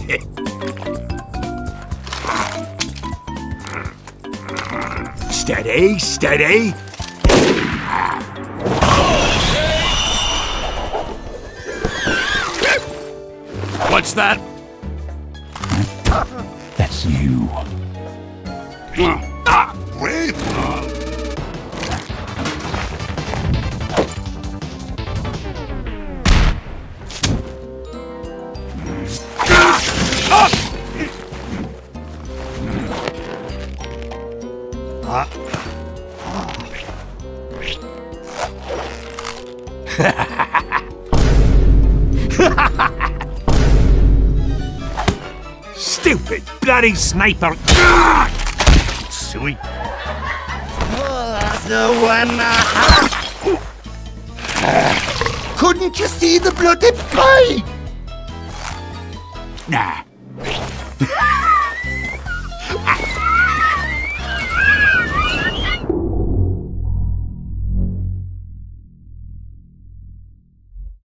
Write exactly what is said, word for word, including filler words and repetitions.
Steady, steady. What's that? That's you. Ah, wait. Stupid bloody sniper! Sweet. The one. Couldn't you see the bloody fight? Nah,